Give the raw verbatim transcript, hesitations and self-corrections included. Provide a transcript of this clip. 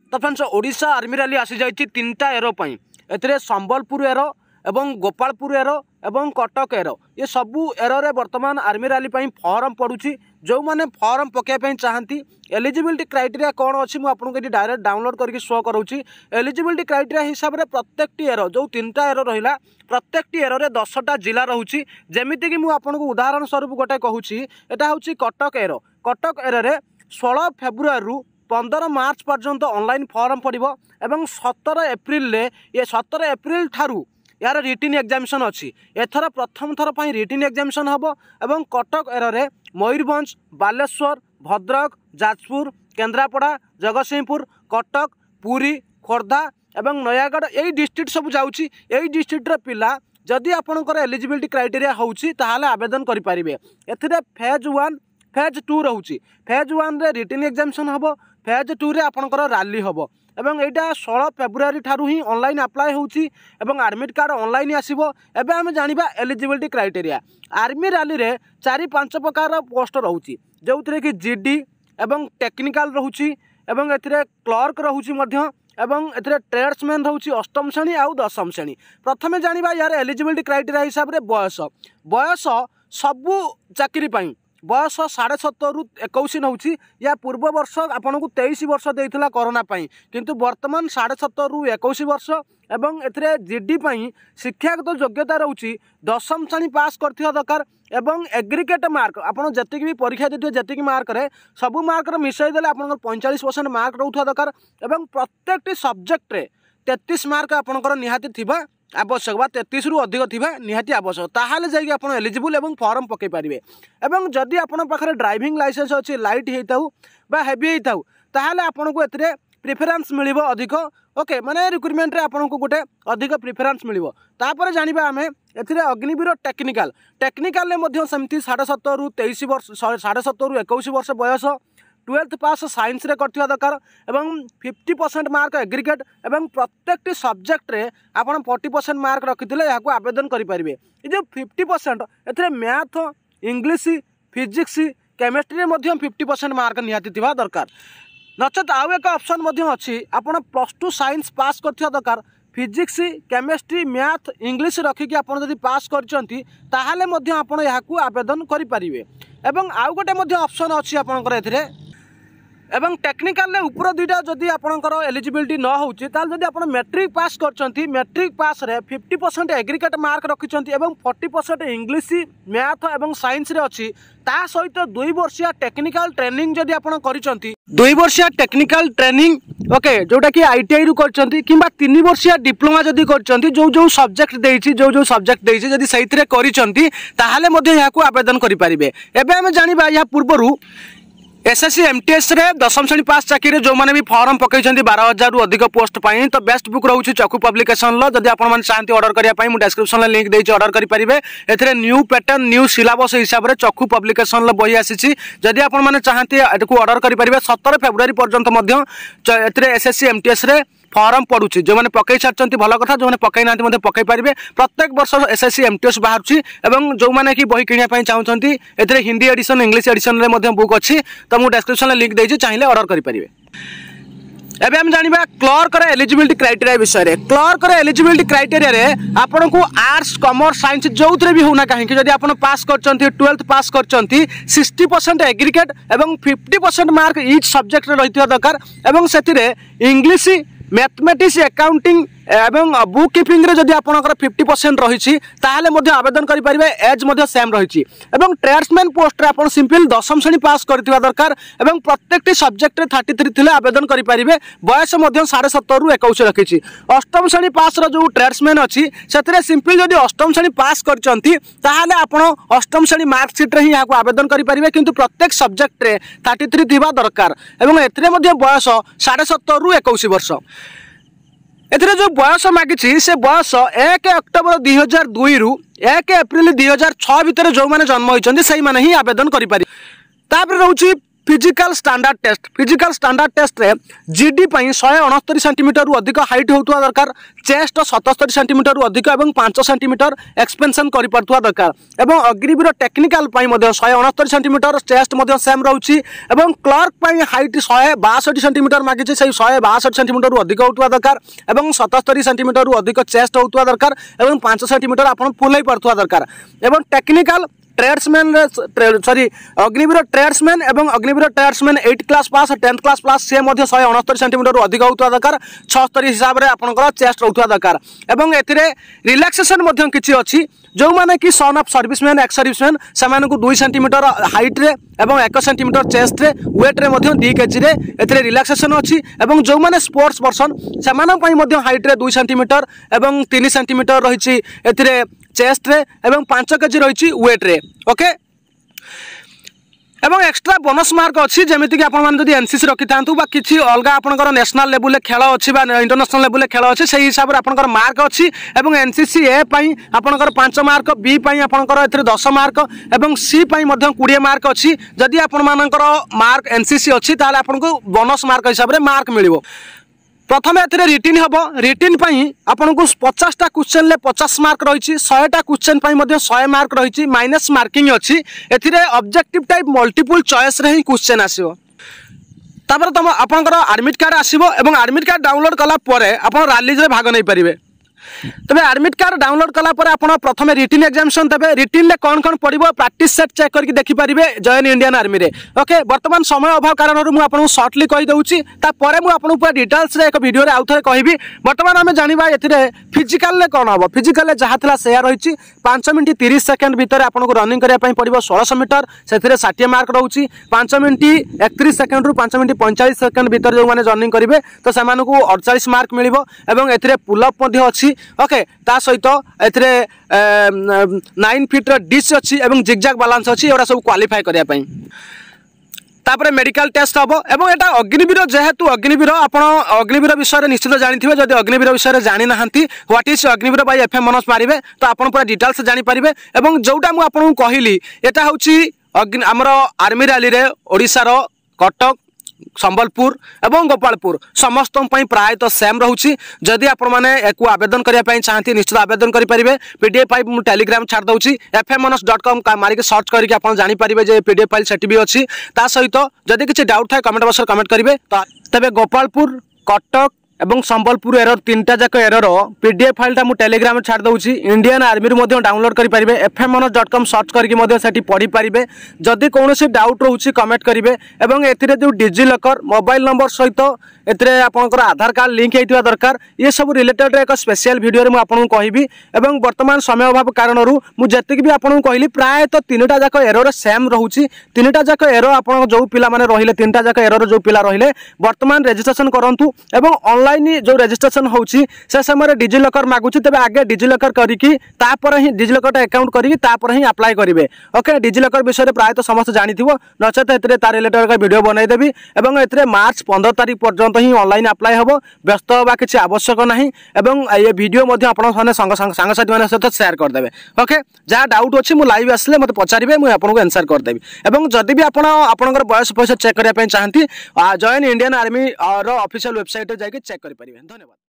तो friends Odisha army rally आसी जाइए तीनटा एरो पर ए संबलपुर एरो एवं गोपालपुर एरो एवं कटक एरो ये सबू एरो रे वर्तमान आर्मी रैली फॉर्म पड़ुची जो मैंने फॉर्म पकड़ चाहती एलिजिबिलिटी क्राइटेरिया कौन अच्छी मुझे डायरेक्ट डाउनलोड करके शो करूँगी। एलिजिबिलिटी क्राइटेरिया हिसाब से प्रत्येक एरो जो तीन टा एरो रहा प्रत्येक एरो रे दसटा जिला रोचे जमीती कि मुझे उदाहरण स्वरूप गोटे कहूँ यहाँ हूँ कटक एरो कटक एरो रे षोलह फेब्रुआरी पंद्रह मार्च पर्यंत ऑनलाइन फॉर्म पड़ो एवं सतर एप्रिल ये सतर एप्रिल ठारू यार रिटिन एग्जामिशन अच्छी एथर प्रथम थर पर रिटिन एग्जामिशन हम एवं कटक एरो रे मयूरभंज बालेश्वर भद्रक जाजपुर केन्द्रापड़ा जगतसिंहपुर कटक पुरी खोर्धा एवं नयागढ़ यही डिस्ट्रिक्ट सब जाऊँगी यही डिस्ट्रिक्टर पिला जदि आपंकर एलिजिबिलिटी क्राइटेरिया होउछि ताहाले आवेदन करें। एथिरे फेज वन फेज टू रोचे फेज वन रे रिटिन एग्जामिशन हम फेज टू रे आपंकर रैली हम एवं यहाँ षोलह फेब्रुआरी ठारू ही ऑनलाइन अप्लाई होउछि एवं एडमिट कार्ड ऑनलाइन आसीबो। एबे हम जानिबा एलिजिबिलिटी क्राइटेरिया आर्मी रैली रे चारि पांच प्रकार पोस्ट रोचे जो थी कि जीडी एवं टेक्निकल रोचे एवं एथिरे क्लर्क रोचे मध्य एवं एथिरे ट्रेड्समैन रोचे अष्टम श्रेणी आउ दशम श्रेणी। प्रथम जानिबा यार एलिजिबिलिटी क्राइटेरिया हिसाब रे बयस बयस सबू चाकरी पाई बयस साढ़े सतर रु इक्कीस नौ या पूर्व वर्ष आपन को तेईस वर्ष देइथिला कोरोना पाई किंतु वर्तमान साढ़े सतर रु इक्कीस वर्ष एवं एथिरे जीडी पाई शिक्षागत योग्यता रोची दशम श्रेणी पास करथिया दरकार एवं एग्रीगेट मार्क आपन जतिक भी परीक्षा देथियो जतिक मार्क रे सबु मार्क रे मिसई देले आपन पैंतालीस परसेंट मार्क रहउथिया दरकार एवं प्रत्येक सब्जेक्ट रे तैंतीस मार्क आपनकर निहाती थिबा आवश्यक बा तैंतीस रु अधिक थिबा निहाती आवश्यक ताहाले जाई आपन एलिजिबल एवं फॉर्म पके पारिबे। एवं जदि आपन पाखरे ड्राइविंग लाइसेंस अछि लाइट हेताउ बा हेवी हेताउ ताहाले आपन को एतरे प्रिफरेंस मिलिबो अधिक ओके माने रिक्रुटमेंट रे आपन को गोटे अधिक प्रिफरेंस मिलिबो। तापर जानिबा हमें एथिरे अग्निवीर टेक्निकल टेक्निकल ले मध्य समिति साढ़े सतर रु तेईस वर्ष साढ़े सतर रु इक्कीस वर्ष बयस ट्वेल्थ पास साइंस रे करथिया दरकार एवं फिफ्टी परसेंट मार्क एग्रीगेट एवं प्रत्येक सब्जेक्ट रे आपन फोर्टी परसेंट मार्क रखिथिले याकू आवेदन करि परिबे। ए जे फिफ्टी परसेंट एथिरे मैथ इंग्लिश फिजिक्स केमिस्ट्री रे मध्य फिफ्टी परसेंट मार्क निहाती थिबा दरकार। नचेत आउ एक ऑप्शन मध्य अछि आपन प्लस टू साइंस पास करथिया दरकार फिजिक्स केमिस्ट्री मैथ इंग्लिश रखिकी आपन जदि पास करचंती ताहाले मध्य आपन याकू आवेदन करि परिबे। एवं आउ गोटे मध्य ऑप्शन अछि आपनकर एथिरे एवं टेक्निकल ले ऊपर दुईटा जदि आपनकर एलिजिबिलिटी न होउची ताल जदि आपन मैट्रिक पास करचंती मैट्रिक पास रे फिफ्टी परसेंट एग्रीगेट मार्क रखिचंती एवं फोर्टी परसेंट इंग्लिश मैथ एवं साइंस रे अछि ता सहित दुई वर्षिया टेक्निकल ट्रेनिंग जदि आपन करिचंती दुई वर्षिया टेक्निकल ट्रेनिंग ओके जोटा कि आईटीआई रु करचंती किंबा तीन वर्षिया डिप्लोमा जदि करचंती जो जो सब्जेक्ट देइछि जो जो सब्जेक्ट देइछि जदि सहित रे करिचंती ताहाले मध्ये याकू आवेदन करि परिबे। एबे हम जानिबा या पूर्वरु एसएससी एमटीएस रे दशम श्रेणी पास चाकरी जो मैंने भी फॉर्म पकई बारह हजार रु अधिक पोस्ट पाई तो बेस्ट बुक रोचे चकु पब्लिकेशन लो जदि आपन चाहती ऑर्डर करने मुझे डिस्क्रिप्शन लिंक देइछि ऑर्डर करि परिबे। एथिरे न्यू पैटर्न न्यू सिलेबस हिसाब से चकु पब्लिकेशन लो बही आसी जदि आपन माने चाहती एटकू ऑर्डर करि परिबे सतर फेब्रुआरी पर्यंत मध्य एथिरे एसएससी एमटीएस रे फॉर्म पड़ुछि जो मैंने पकई सारी भल कथा जो मैंने पकई ना पकई पारे प्रत्येक वर्ष एसएससी एमटीएस बाहर एवं जो मैंने कि बही किणा चाहते एथिरे हिंदी एडिशन इंग्लिश एडिशन रे बुक अच्छी तो मुझे डिस्क्रिप्शन लिंक देइछि चाहिए ऑर्डर करि परिबे। एबे हम जानिबा क्लर्क रे एलिजिबिलिटी क्राइटेरिया विषय रे क्लर्क रे एलिजिबिलिटी क्राइटेरिया रे आपन को आर्ट्स कॉमर्स साइंस जोउतरे भी होना काहे कि जदि आपन पास करचंती ट्वेल्थ पास करचंती सिक्सटी परसेंट एग्रीगेट एवं fifty percent mark each subject रे रहितिया दरकार एवं सेतिरे इंग्लिश मैथमेटिक्स अकाउंटिंग एवं बुक कीपिंग रे जदि आपनकर फिफ्टी परसेंट रही ताहले मध्य आवेदन करि परिबे एज मध्य सेम रही एवं ट्रेड्समैन पोस्ट रे आपन सिंपल दशम श्रेणी पास करथिबा दरकार एवं प्रत्येक सब्जेक्ट रे थर्टी थ्री थिले आवेदन करि परिबे। बयस मध्य साढ़े सतर रु इक्कीस रखिछि अष्टम श्रेणी पास रो जो ट्रेड्समैन अछि सेतरे सिंपल जदि अष्टम श्रेणी पास करचंती ताहले आपन अष्टम श्रेणी मार्क शीट रे ही याकू आवेदन करि परिबे किंतु प्रत्येक सब्जेक्ट रे थर्टी थ्री थिबा दरकार एवं एथिरे मध्य बयस साढ़े सतर रु इक्कीस वर्ष। एथिरे जो बयस मागिछि से बयस एक अक्टोबर दुई हजार दुई रु एक एप्रिल दुई हजार छः भितर जो मैंने जन्म होइछन्ती सही माने ही आवेदन करि पारि। तापर रहउछि physical standard test physical standard test रे जीडी पई एक सौ उनहत्तर सेंटीमीटर रु अधिक हाइट होतुवा दरकार चेस्ट सतहत्तर सेंटीमीटर रु अधिक एवं पाँच सेंटीमीटर एक्सपेंशन करि परतुवा दरकार एवं अग्निवीर टेक्निकल पई मध्ये एक सौ उनहत्तर सेंटीमीटर चेस्ट मध्ये सेम रहउची एवं क्लर्क पई हाइट एक सौ बासठ सेंटीमीटर मागिचे से एक सौ बासठ सेंटीमीटर रु अधिक होतुवा दरकार एवं सतहत्तर सेंटीमीटर रु अधिक चेस्ट होतुवा दरकार एवं पाँच सेंटीमीटर आपण फुलाई परतुवा दरकार एवं technical tradesman sorry Agniveer tradesman एवं अग्निवीर ट्रेड्समैन आठ class pass tenth class pass से मध्य एक सौ उनहत्तर सेंटीमीटर रु अधिक होतुवा दरकार छिहत्तर हिसाब रे आपनकर चेस्ट रहउतुवा दरकार एवं एथिरे रिलैक्सेशन मध्य किछि अछि जो माने कि son of serviceman ex serviceman सेमान को दो सेंटीमीटर हाइट रे एवं एक सेंटीमीटर चेस्ट रे वेट रे मध्य दो केजी रे एथिरे रिलैक्सेशन अछि एवं जो माने स्पोर्ट्स पर्सन सेमान पई मध्य हाइट रे दो सेंटीमीटर एवं तीन सेंटीमीटर रहिछि एथिरे चेस्ट रे एवं पाँच केजी रही वेट रे ओके एवं एक्स्ट्रा बोनस मार्क अच्छी जमीती कि आपड़ी एनसीसी रखी था कि अलग आपंकर नेशनल लेवल खेल अच्छी इंटरनेशनल लेवल खेल अच्छे से हिसाब से आपंकर मार्क अच्छी एवं एनसीसी ए पाई आपंकर पाँच मार्क बी पाई आपंकर एथिरे दस मार्क एवं सी पाई मध्य बीस मार्क अच्छी जदि आपंकर मार्क एनसीसी अच्छी ताले आपको बोनस मार्क हिसाब से मार्क मिलिबो प्रथम एथिरे रिटिन हम रिटिन आपन को पचास टा क्वेश्चन ले पचास मार्क रही सौ टा क्वेश्चन सौ मार्क रही माइनस मार्किंग अच्छी एथिरे ऑब्जेक्टिव टाइप मल्टीपल चॉइस रे ही क्वेश्चन आसीबो तापर तुम आपनकर एडमिट कार्ड आसीबो एवं एडमिट कार्ड डाउनलोड कला परे आपन रैलीज रे भाग नै परिबे तबे एडमिट कार्ड डाउनलोड कला परे आपन प्रथम रिटिन एग्जामिनेशन देबे रिटिन ले कोन कोन पड़िबो प्रैक्टिस सेट चेक करके देखि परिबे जॉइन इंडियन आर्मी रे ओके वर्तमान समय अभाव कारण मु आपन शॉर्टली कहि दउची ता परे मु आपन पूरा डिटेल्स रे एक वीडियो रे आउथरे कहिबी वर्तमान हमें जानिबा एथिरे फिजिकल ले कोन हबो फिजिकल ले जहा थला शेयर रहिची पाँच मिनिट तीस सेकंड भीतर आपन को रनिंग करिया पई पड़िबो सोलह सौ मीटर सेथिरे साठ मार्क रहउची पाँच मिनिट इकतीस सेकंड रु पाँच मिनिट पैंतालीस सेकंड भीतर जो माने रनिंग करिवे तो सेमान को अड़तालीस मार्क मिलिबो एवं एथिरे पुल अप मध्ये अछि ओके ता सहित एथिरे नाइन फीट डिश अच्छी एवं जिगजैग बालांस अच्छी एरा सब क्वालिफाई करिया पई तापरे मेडिकल टेस्ट हम एवं एटा अग्निवीर जेहेतु अग्निवीर आपण अग्निवीर विषय निश्चित जानिथिबे जदि अग्निवीर विषय जानि नाहंती what is Agniveer by FM Manoj मारिबे तो आपण पूरा डिटेल्स जानि परिबे एवं जोटा मु आपन कहली एटा होची हमर आर्मी रैली रे ओडिसा रो कटक संबलपुर एवं गोपालपुर समस्त प्रायतः सेम रोचे जदि आपण मैंने एक आवेदन करने चाहती निश्चित आवेदन करेंगे पीडीएफ फाइल टेलीग्राम छाड़ दूसरी एफएम मनोज डॉट कॉम मारिक सर्च करके आप जानीपारे जे पीडीएफ फाइल सेठी भी अच्छी ता सहित जदि किसी डाउट थाए कमेंट बॉक्स कमेंट करेंगे तेज गोपालपुर कटक एवं संबलपुर एरर तीन टा जाक एरर पीडीएफ फाइलटा मु टेलीग्राम में छाड़ दूसरी इंडियन आर्मी रू डाउनलोड करेंगे FM Manoj dot com search करके पढ़ी पारे जदि कौन डाउट रोचे कमेंट करेंगे एवं एथिरे जो डिजी लॉकर मोबाइल नंबर सहित एथिरे आपनकर आधार कार्ड लिंक होइतिबा दरकार ये सब रिलेटेड एक स्पेशल वीडियो रे मु आपन कहबी एवं वर्तमान समय अभाव कारण मु जतिक भी आपन कहली प्राय तो तीनटा जाक एरर सेम रहउची तीनटा जाक एरर आपन जो पिला माने रहिले तीनटा जाक एरर जो पिला रहिले वर्तमान रजिस्ट्रेशन करंतु एवं ऑनलाइन जो रजिस्ट्रेशन होउची से समय डिजी लॉकर मागुची तबे आगे डिजी लॉकर करिकी तापर ही डिजी लॉकर अकाउंट करिकी तापर ही अप्लाई करिवे ओके डिजी लॉकर विषय रे प्राय तो समस्त जानिथिबो नचेत एतरे तार रिलेटेड एक वीडियो बनाई देबी एवं एतरे मार्च पंद्रह तारिख पर्यंत ही ऑनलाइन अप्लाई हम व्यस्त होगा किसी आवश्यक नहीं एवं ये वीडियो सांगसाथी मान सहित शेयर करदे ओके जहाँ डाउट अच्छी मुझे लाइव आसले मत पचारे मुझे आपको आंसर करदेवी एवं जदि भी आपंकर बयस पैसा चेक करने चाहती join Indian army official website जाकर चेक करेंगे धन्यवाद।